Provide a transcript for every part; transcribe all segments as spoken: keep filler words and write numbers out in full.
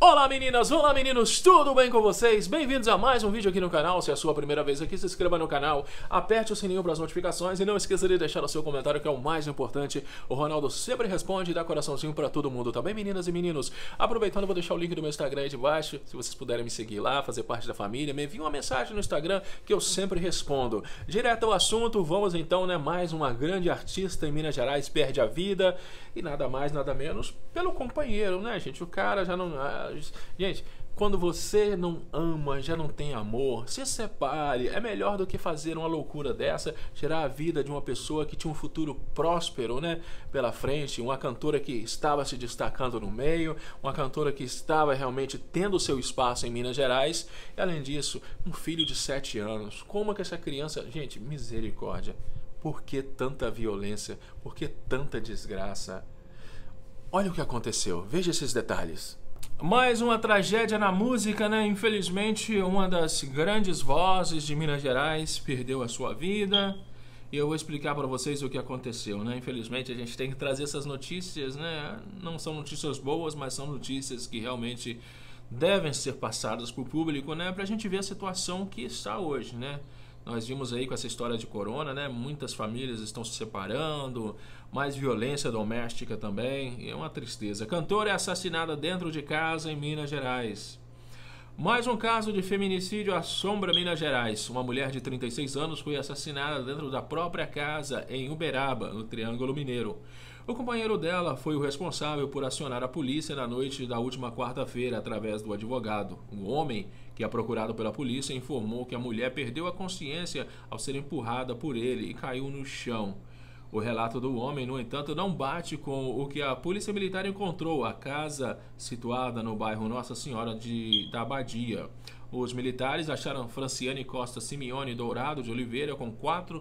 Olá meninas, olá meninos, tudo bem com vocês? Bem-vindos a mais um vídeo aqui no canal. Se é a sua primeira vez aqui, se inscreva no canal, aperte o sininho para as notificações e não esqueça de deixar o seu comentário, que é o mais importante. O Ronaldo sempre responde e dá coraçãozinho para todo mundo, tá bem, meninas e meninos? Aproveitando, eu vou deixar o link do meu Instagram aí de baixo, se vocês puderem me seguir lá, fazer parte da família, me envie uma mensagem no Instagram que eu sempre respondo. Direto ao assunto, vamos então, né? Mais uma grande artista em Minas Gerais perde a vida e nada mais, nada menos pelo companheiro, né, gente? O cara já não... Gente, quando você não ama, já não tem amor, se separe. É melhor do que fazer uma loucura dessa, tirar a vida de uma pessoa que tinha um futuro próspero, né, pela frente, uma cantora que estava se destacando no meio, uma cantora que estava realmente tendo seu espaço em Minas Gerais, e além disso, um filho de sete anos. Como que essa criança... Gente, misericórdia. Por que tanta violência? Por que tanta desgraça? Olha o que aconteceu, veja esses detalhes. Mais uma tragédia na música, né? Infelizmente, uma das grandes vozes de Minas Gerais perdeu a sua vida. E eu vou explicar para vocês o que aconteceu, né? Infelizmente, a gente tem que trazer essas notícias, né? Não são notícias boas, mas são notícias que realmente devem ser passadas para o público, né? Para a gente ver a situação que está hoje, né? Nós vimos aí com essa história de corona, né? Muitas famílias estão se separando, mais violência doméstica também, é uma tristeza. Cantora é assassinada dentro de casa em Minas Gerais. Mais um caso de feminicídio assombra Minas Gerais. Uma mulher de trinta e seis anos foi assassinada dentro da própria casa em Uberaba, no Triângulo Mineiro. O companheiro dela foi o responsável por acionar a polícia na noite da última quarta-feira através do advogado. O homem, que é procurado pela polícia, informou que a mulher perdeu a consciência ao ser empurrada por ele e caiu no chão. O relato do homem, no entanto, não bate com o que a polícia militar encontrou, a casa situada no bairro Nossa Senhora de, da Abadia. Os militares acharam Franciane Costa Simeone Dourado de Oliveira com quatro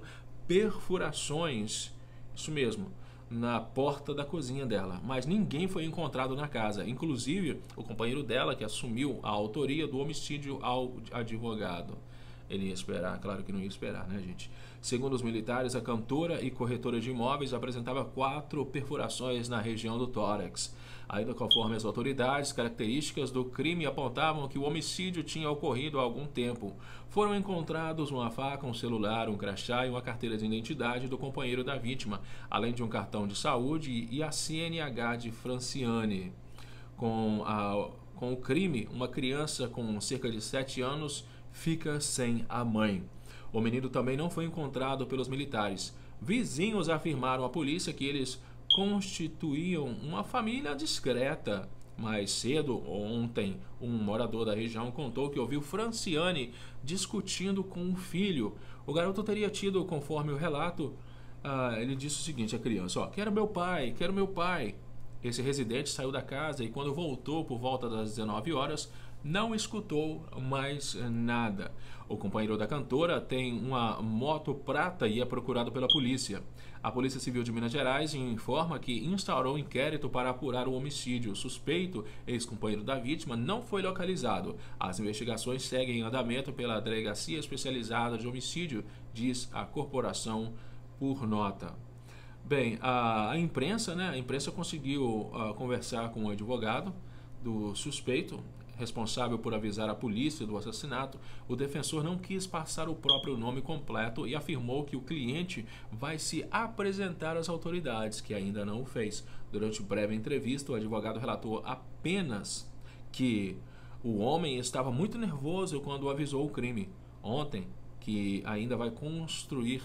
perfurações, isso mesmo, na porta da cozinha dela, mas ninguém foi encontrado na casa, inclusive o companheiro dela, que assumiu a autoria do homicídio ao advogado. Ele ia esperar, claro que não ia esperar, né, gente? Segundo os militares, a cantora e corretora de imóveis apresentava quatro perfurações na região do tórax. Ainda conforme as autoridades, características do crime apontavam que o homicídio tinha ocorrido há algum tempo. Foram encontrados uma faca, um celular, um crachá e uma carteira de identidade do companheiro da vítima, além de um cartão de saúde e a C N H de Franciane. Com, a, com o crime, uma criança com cerca de sete anos fica sem a mãe. O menino também não foi encontrado pelos militares. Vizinhos afirmaram à polícia que eles constituíam uma família discreta. Mais cedo, ontem, um morador da região contou que ouviu Franciane discutindo com o filho. O garoto teria tido, conforme o relato, uh, ele disse o seguinte à criança: ó, quero meu pai, quero meu pai. Esse residente saiu da casa e quando voltou por volta das dezenove horas, não escutou mais nada. O companheiro da cantora tem uma moto prata e é procurado pela polícia. A Polícia Civil de Minas Gerais informa que instaurou um inquérito para apurar o homicídio. O suspeito, ex-companheiro da vítima, não foi localizado. As investigações seguem em andamento pela Delegacia Especializada de Homicídio, diz a corporação por nota. Bem, a, a imprensa, né? A imprensa conseguiu uh, conversar com o advogado do suspeito, responsável por avisar a polícia do assassinato. O defensor não quis passar o próprio nome completo e afirmou que o cliente vai se apresentar às autoridades, que ainda não o fez. Durante breve entrevista, o advogado relatou apenas que o homem estava muito nervoso quando avisou o crime. Ontem, que ainda vai construir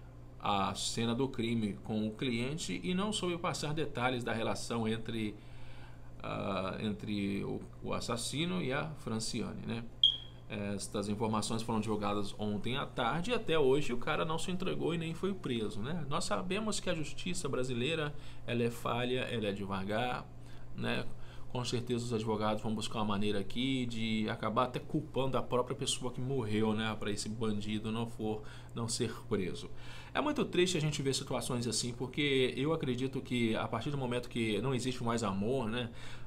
a cena do crime com o cliente e não soube passar detalhes da relação entre Uh, entre o, o assassino e a Franciane, né? Estas informações foram divulgadas ontem à tarde e até hoje o cara não se entregou e nem foi preso, né? Nós sabemos que a justiça brasileira, ela é falha, ela é devagar, né? Com certeza os advogados vão buscar uma maneira aqui de acabar até culpando a própria pessoa que morreu, né? Para esse bandido não for, não ser preso. É muito triste a gente ver situações assim, porque eu acredito que a partir do momento que não existe mais amor, né?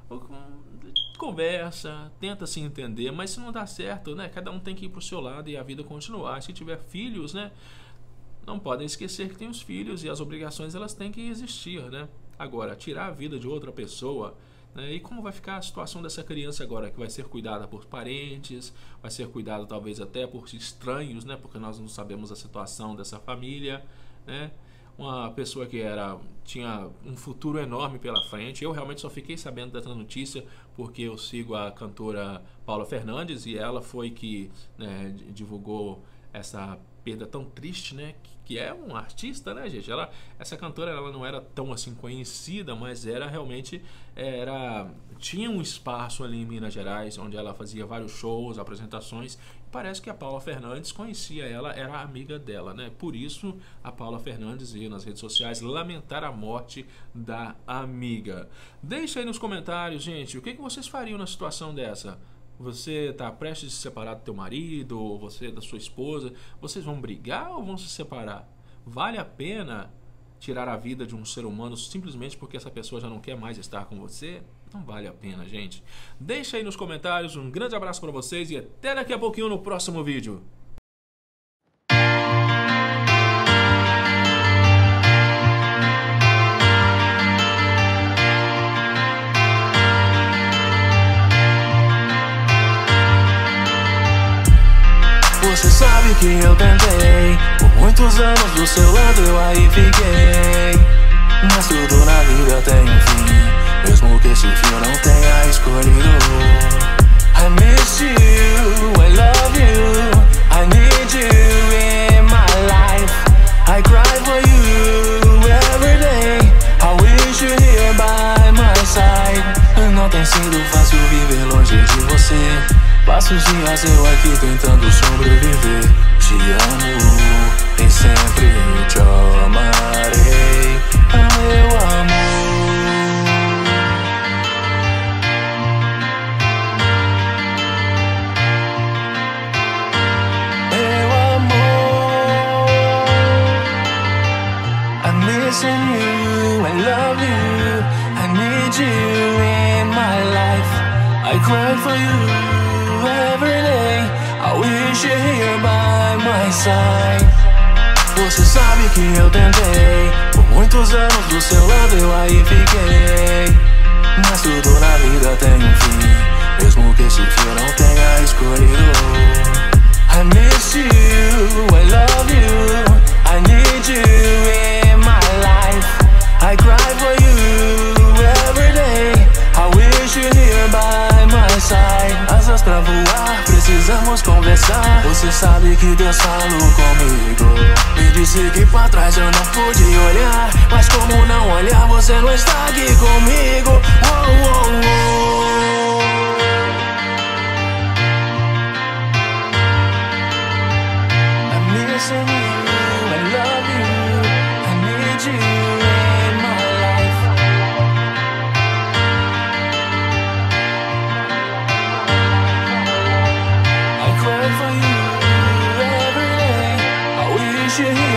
Conversa, tenta se entender, mas se não dá certo, né? Cada um tem que ir pro seu lado e a vida continuar. Se tiver filhos, né? Não podem esquecer que tem os filhos e as obrigações, elas têm que existir, né? Agora, tirar a vida de outra pessoa né? E como vai ficar a situação dessa criança agora, que vai ser cuidada por parentes, vai ser cuidada talvez até por estranhos, né? Porque nós não sabemos a situação dessa família, né? Uma pessoa que era, tinha um futuro enorme pela frente. Eu realmente só fiquei sabendo dessa notícia porque eu sigo a cantora Paula Fernandes e ela foi que, né, divulgou essa perda tão triste, né, que, que é um artista, né, gente? Ela, essa cantora, ela não era tão assim conhecida, mas era realmente, era, tinha um espaço ali em Minas Gerais, onde ela fazia vários shows, apresentações. Parece que a Paula Fernandes conhecia ela, era amiga dela, né? Por isso a Paula Fernandes veio nas redes sociais lamentar a morte da amiga. Deixa aí nos comentários, gente, o que, que vocês fariam na situação dessa? Você está prestes a se separar do teu marido, ou você da sua esposa, vocês vão brigar ou vão se separar? Vale a pena tirar a vida de um ser humano simplesmente porque essa pessoa já não quer mais estar com você? Não vale a pena, gente. Deixa aí nos comentários, um grande abraço para vocês e até daqui a pouquinho no próximo vídeo. Você sabe que eu tentei, por muitos anos do seu lado eu aí fiquei. Mas tudo na vida tem um fim, mesmo que esse fim eu não tenha escolhido. I miss you, I love you, I need you in my life. I cry for you every day, I wish you here by my side. Não tem sido fácil viver longe de você. Passo os dias eu aqui tentando sobreviver. Te amo e sempre te amarei, oh, meu amor. Meu amor, I'm missing you, I love you, I need you in my life. I cry for you every day, I wish you're here by my side. Você sabe que eu tentei, por muitos anos do seu lado eu aí fiquei. Mas tudo na vida tem um fim, mesmo que esse fim eu não tenha escolhido. I miss you, I love you, I need you in my life. I cry for you every day, I wish you're here by my side. Asas pra voar, precisamos conversar. Você sabe que Deus falou comigo, me disse que pra trás eu não pude olhar. Mas como não olhar, você não está aqui comigo. Oh, oh, oh. I'm missing you, I love you, I need you in my life. I cry for you every day, I wish you here